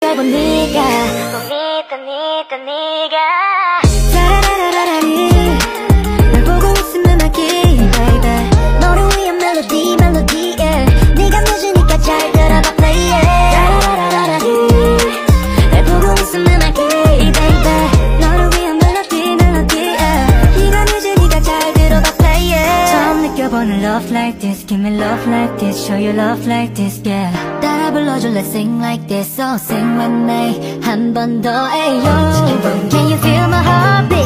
깔고 네가 네가 따라라라라리 널 보고 웃으면 하기 baby 너를 위한 멜로디 yeah. 네가 뮤지니까 잘 들어봐 play it 따라라라라리 널 보고 웃으면 하기 baby 너를 위한 멜로디 yeah. 네가 뮤지니까 잘 들어봐 play it 처음 느껴보는 love like this give me love like this show you love like this yeah 따라 불러줘 let's sing like this so sing with me 한 번 더 ayo Can you feel my heartbeat